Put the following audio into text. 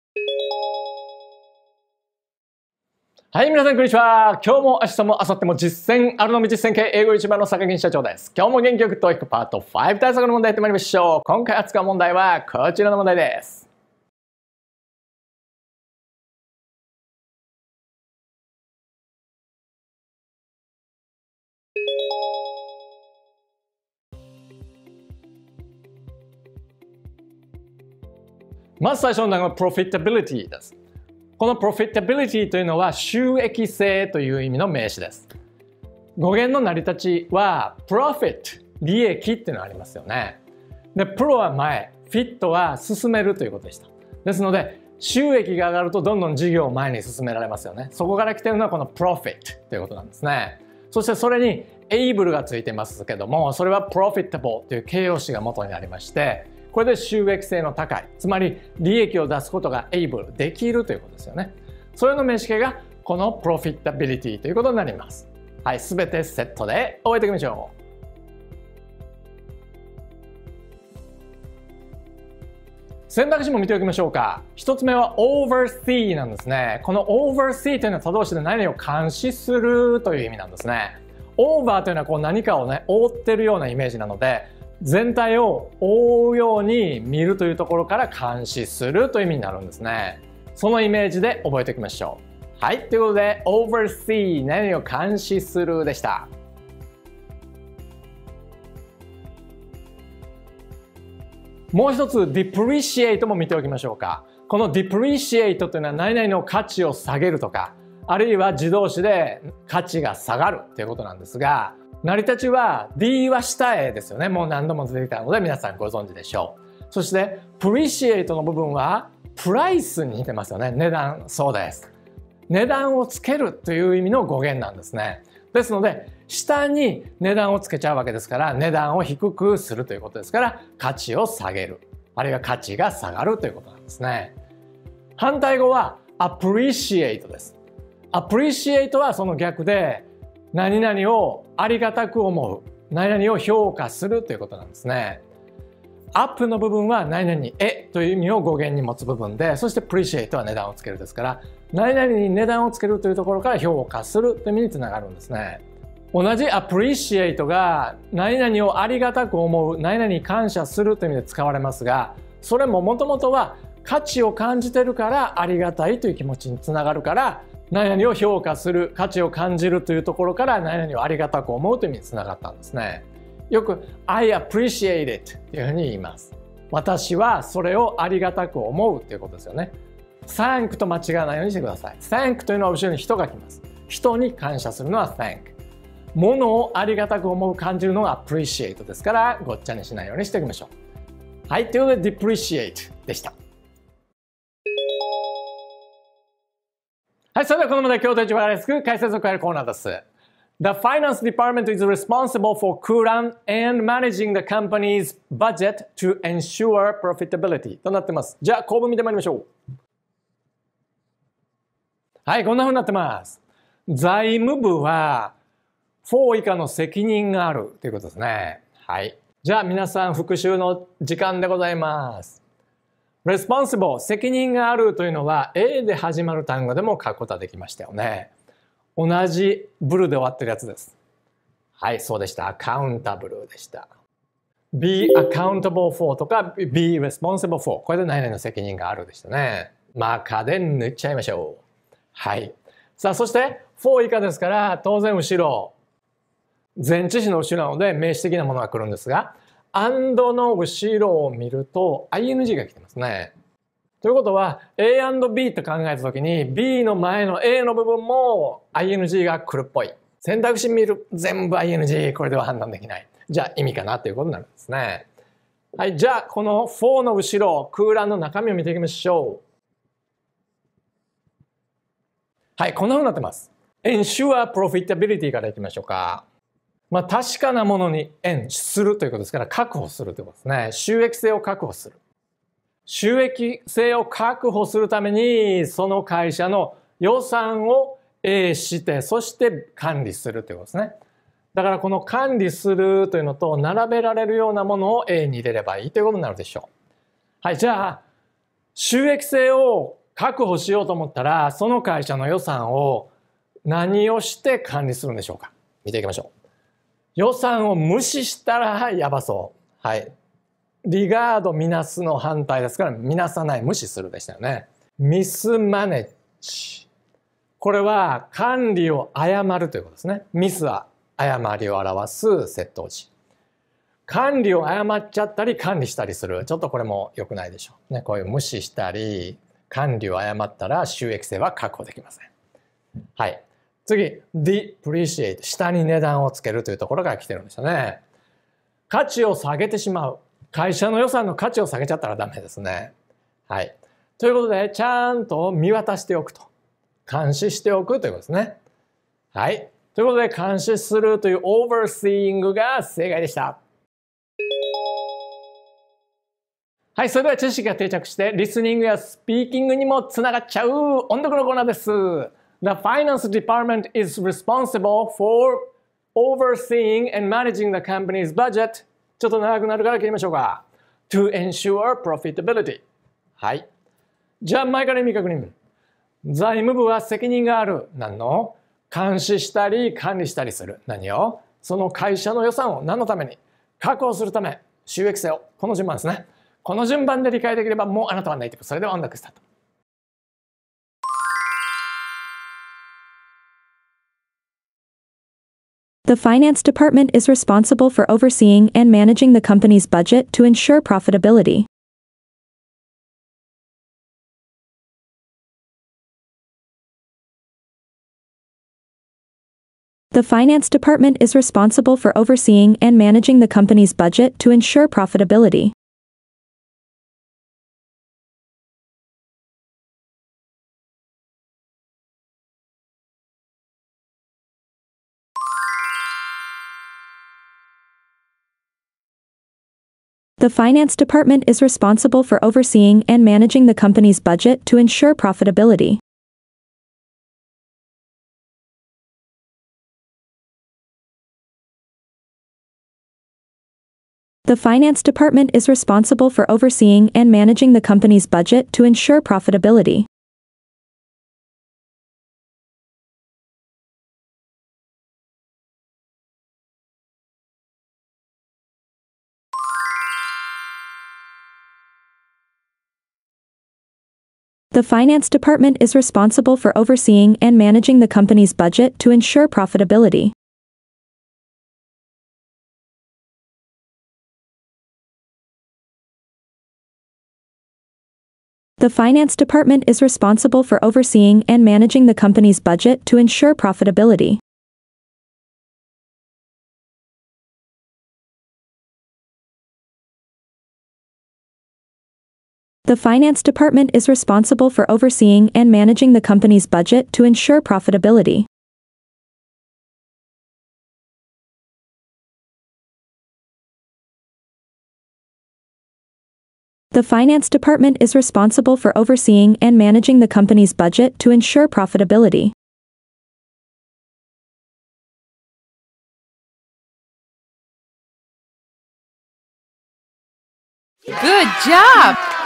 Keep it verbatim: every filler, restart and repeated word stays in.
はい、皆さんこんにちは。今日も明日も明後日も実践あるのみ実践系英語一番の坂金社長です。今日も元気よくトーイックパートご対策の問題やってまいりましょう。今回扱う問題はこちらの問題です。まず最初の単語は profitability です。この profitability というのは収益性という意味の名詞です。語源の成り立ちは profit 利益っていうのがありますよね。で、プロは前、フィットは進めるということでした。ですので収益が上がるとどんどん事業を前に進められますよね。そこから来ているのはこの profit ということなんですね。そしてそれに able がついてますけども、それは profitable という形容詞が元になりまして、これで収益性の高い、つまり利益を出すことが able できるということですよね。それの名詞形がこの profitability ということになります。はい、すべてセットで覚えていきましょう。選択肢も見ておきましょうか。一つ目は oversee なんですね。この oversee というのは他動詞で何を監視するという意味なんですね。over というのはこう何かをね、覆ってるようなイメージなので、全体を覆うように見るというところから監視するという意味になるんですね。そのイメージで覚えておきましょう。はい、ということで oversee 何を監視するでした。もう一つ depreciate も見ておきましょうか。この depreciate というのは何々の価値を下げるとか、あるいは自動詞で価値が下がるということなんですが、成り立ちは D は下へですよね。もう何度も出てきたので皆さんご存知でしょう。そして appreciate の部分はプライスに似てますよね。値段、そうです。値段をつけるという意味の語源なんですね。ですので下に値段をつけちゃうわけですから、値段を低くするということですから価値を下げる、あるいは価値が下がるということなんですね。反対語は appreciate です。appreciate はその逆で何々をありがたく思う、何々を評価するということなんですね。アップの部分は何々へという意味を語源に持つ部分で、そして appreciate は値段をつけるですから、何々に値段をつけるというところから評価するという意味につながるんですね。同じ appreciate が何々をありがたく思う、何々に感謝するという意味で使われますが、それももともとは価値を感じてるからありがたいという気持ちにつながるから、何々を評価する、価値を感じるというところから何々をありがたく思うという意味につながったんですね。よく I appreciate it というふうに言います。私はそれをありがたく思うということですよね。thank と間違わないようにしてください。thank というのは後ろに人が来ます。人に感謝するのは thank。物をありがたく思う、感じるのが appreciate ですから、ごっちゃにしないようにしておきましょう。はい、ということで depreciate でした。はい、それではこの問題、今日と一番わかりやすく解説を加えるコーナーです。The finance department is responsible for Kuran and managing the company's budget to ensure profitability となってます。じゃあ、構文見てまいりましょう。はい、こんな風になってます。財務部はよん以下の責任があるということですね。はい。じゃあ、皆さん復習の時間でございます。responsible 責任があるというのは A で始まる単語でも書くことができましたよね。同じブルで終わってるやつです。はい、そうでした。accountable でした。be accountable for とか be responsible for これで何々の責任があるでしたね。マーカーで塗っちゃいましょう。はい。さあ、そしてよん以下ですから当然後ろ前置詞の後ろなので名詞的なものが来るんですが、and の後ろを見ると アイエヌジー が来てますね。ということは A and B と考えたときに B の前の A の部分も アイエヌジー が来るっぽい。選択肢見る全部 アイエヌジー、これでは判断できない。じゃあ意味かなということになるんですね。はい、じゃあこのよんの後ろ空欄の中身を見ていきましょう。はい、こんな風になってます。ensure profitability からいきましょうか。まあ、確かなものに円するということですから確保するということですね。収益性を確保する。収益性を確保するためにその会社の予算をして、そして管理するということですね。だからこの管理するというのと並べられるようなものを A に入れればいいということになるでしょう。はい、じゃあ収益性を確保しようと思ったら、その会社の予算を何をして管理するんでしょうか。見ていきましょう。予算を無視したらやばそう。はい。リガード、みなすの反対ですから、みなさない、無視するでしたよね。ミスマネージ。これは管理を誤るということですね。ミスは誤りを表す窃盗時。管理を誤っちゃったり管理したりする。ちょっとこれも良くないでしょう。ね、こういう無視したり、管理を誤ったら収益性は確保できません。はい。次、depreciate。下に値段をつけるというところから来てるんですよね。価値を下げてしまう。会社の予算の価値を下げちゃったらダメですね。はい。ということで、ちゃんと見渡しておくと。監視しておくということですね。はい。ということで、監視するという overseeing が正解でした。はい。それでは知識が定着して、リスニングやスピーキングにもつながっちゃう音読のコーナーです。The finance department is responsible for overseeing and managing the company's budget. ちょっと長くなるから切りましょうか。To ensure profitability. はい。じゃあ前から意味確認。財務部は責任がある。何の？監視したり管理したりする。何を？その会社の予算を何のために？確保するため。収益性を。この順番ですね。この順番で理解できればもうあなたはネイティブ。それでは音楽スタート。 The finance department is responsible for overseeing and managing the company's budget to ensure profitability. The finance department is responsible for overseeing and managing the company's budget to ensure profitability. The finance department is responsible for overseeing and managing the company's budget to ensure profitability. The finance department is responsible for overseeing and managing the company's budget to ensure profitability. The finance department is responsible for overseeing and managing the company's budget to ensure profitability. The finance department is responsible for overseeing and managing the company's budget to ensure profitability. The finance department is responsible for overseeing and managing the company's budget to ensure profitability. The finance department is responsible for overseeing and managing the company's budget to ensure profitability. Good job!